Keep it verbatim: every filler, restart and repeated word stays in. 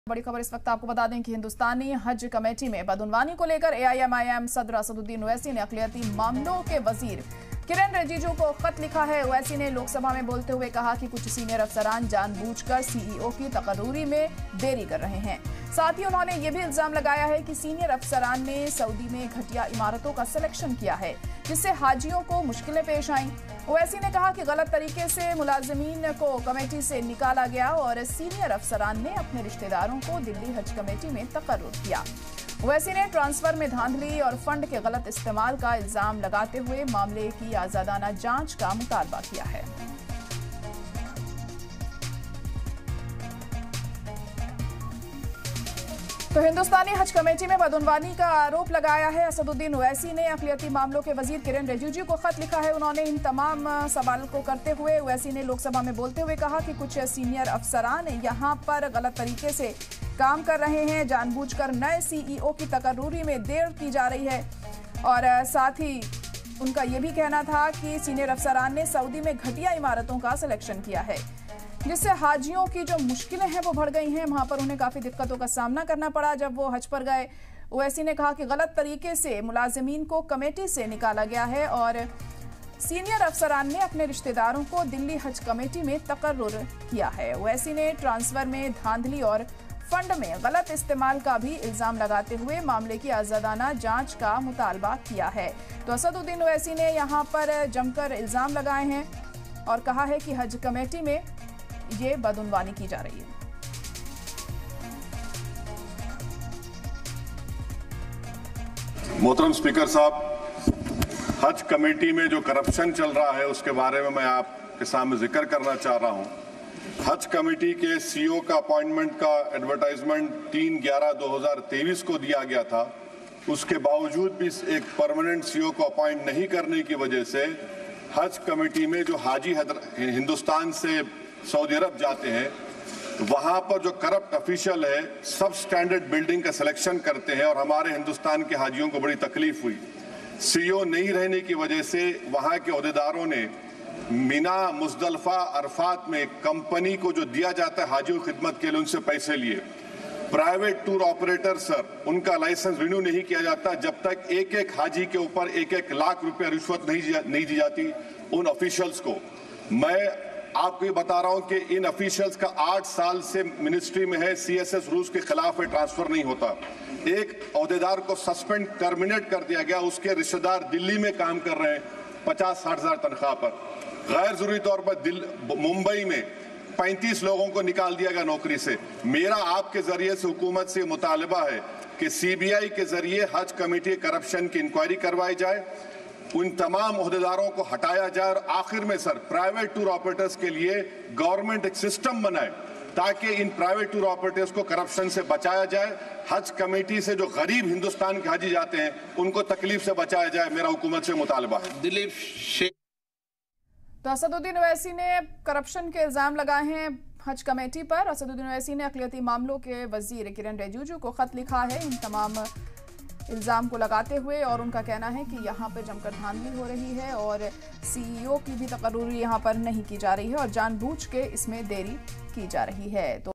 बड़ी खबर इस वक्त आपको बता दें कि हिंदुस्तानी हज कमेटी में बदउनवानी को लेकर एआईएमआईएम सदर असदुद्दीन ओवैसी ने अक़लियती मामलों के वजीर किरण रिजिजू को खत लिखा है। ओवैसी ने लोकसभा में बोलते हुए कहा कि कुछ सीनियर अफसरान जानबूझकर सीईओ की तकर्रूरी में देरी कर रहे हैं। साथ ही उन्होंने ये भी इल्जाम लगाया है कि सीनियर अफसरान ने सऊदी में घटिया इमारतों का सिलेक्शन किया है, जिससे हाजियों को मुश्किलें पेश आईं। ओवैसी ने कहा कि गलत तरीके से मुलाजिमीन को कमेटी से निकाला गया और सीनियर अफसरान ने अपने रिश्तेदारों को दिल्ली हज कमेटी में तकर्रुर किया। ओवैसी ने ट्रांसफर में धांधली और फंड के गलत इस्तेमाल का इल्जाम लगाते हुए मामले की आजादाना जांच का मुतालबा किया है। तो हिंदुस्तानी हज कमेटी में बदउनवानी का आरोप लगाया है। असदुद्दीन ओवैसी ने अक़लियती मामलों के वजीर किरण रिजिजू को खत लिखा है। उन्होंने इन तमाम सवाल को करते हुए ओवैसी ने लोकसभा में बोलते हुए कहा कि कुछ सीनियर अफसरान यहां पर गलत तरीके से काम कर रहे हैं, जानबूझकर नए सीईओ की तकर्रूरी में देर की जा रही है। और साथ ही उनका यह भी कहना था कि सीनियर अफसरान ने सऊदी में घटिया इमारतों का सिलेक्शन किया है, जिससे हाजियों की जो मुश्किलें हैं वो बढ़ गई हैं। वहां पर उन्हें काफी दिक्कतों का सामना करना पड़ा जब वो हज पर गए। ओवैसी ने कहा कि गलत तरीके से मुलाजिमीन को कमेटी से निकाला गया है और सीनियर अफसरान ने अपने रिश्तेदारों को दिल्ली हज कमेटी में तकर्रुर किया है। ओवैसी ने ट्रांसफर में धांधली और फंड में गलत इस्तेमाल का भी इल्जाम लगाते हुए मामले की आजादाना जांच का मुतालबा किया है। तो असदुद्दीन ओवैसी ने यहां पर जमकर इल्जाम लगाए हैं और कहा है कि हज कमेटी में ये बदउनवानी की जा रही है। मोहतरम स्पीकर साहब, हज कमेटी में जो करप्शन चल रहा है उसके बारे में मैं आपके सामने जिक्र करना चाह रहा हूं। हज कमेटी के सीईओ का अपॉइंटमेंट का एडवर्टाइजमेंट तीन ग्यारह दो हजार तेईस को दिया गया था। उसके बावजूद भी एक परमानेंट सीईओ को अपॉइंट नहीं करने की वजह से हज कमेटी में जो हाजी हिंदुस्तान से सऊदी अरब जाते हैं, वहां पर जो करप्ट ऑफिशियल है सब स्टैंडर्ड बिल्डिंग का सिलेक्शन करते हैं और हमारे हिंदुस्तान के हाजियों को बड़ी तकलीफ हुई। सीईओ नहीं रहने की वजह से वहां के ओहदेदारों ने मीना मुजदलफा अरफात में कंपनी को जो दिया जाता है हाजियों की खिदमत के लिए उनसे पैसे लिए। प्राइवेट टूर ऑपरेटर सर, उनका लाइसेंस रिन्यू नहीं किया जाता जब तक एक एक हाजी के ऊपर एक एक लाख रुपए रिश्वत नहीं नहीं दी जाती उन ऑफिशियल्स को। मैं आपको ये बता रहा हूं कि इन ऑफिशियल्स का आठ साल से मिनिस्ट्री में है, सीएसएस रूल्स के खिलाफ है, ट्रांसफर नहीं होता। एक ओहदेदार को सस्पेंड टर्मिनेट कर दिया गया, उसके रिश्तेदार दिल्ली में काम कर रहे हैं पचास साठ हजार तनख्वाह पर। गैर जरूरी तौर पर मुंबई में पैंतीस लोगों को निकाल दिया गया नौकरी से। मेरा आपके जरिए से हुकूमत से मुतालबा है कि सीबीआई के जरिए हज कमेटी करप्शन की इंक्वायरी करवाई जाए, उन तमाम ओहदेदारों को हटाया जाए और आखिर में सर प्राइवेट टूर ऑपरेटर्स के लिए गवर्नमेंट एक सिस्टम बनाए ताकि इन प्राइवेट टूर ऑपरेटर्स को करप्शन से बचाया जाए। हज कमेटी से जो गरीब हिंदुस्तान के हाजी जाते हैं उनको तकलीफ से बचाया जाए, मेरा हुकूमत से मुतालबा है। दिलीप शेख। तो असदुद्दीन ओवैसी ने करप्शन के इल्जाम लगाए हैं हज कमेटी पर। असदुद्दीन ओवैसी ने अक़लियती मामलों के वजीर किरण रिजिजू को खत लिखा है इन तमाम इल्जाम को लगाते हुए, और उनका कहना है कि यहाँ पर जमकर धांधली हो रही है और सीईओ की भी तकर्रूरी यहाँ पर नहीं की जा रही है और जानबूझ के इसमें देरी की जा रही है। तो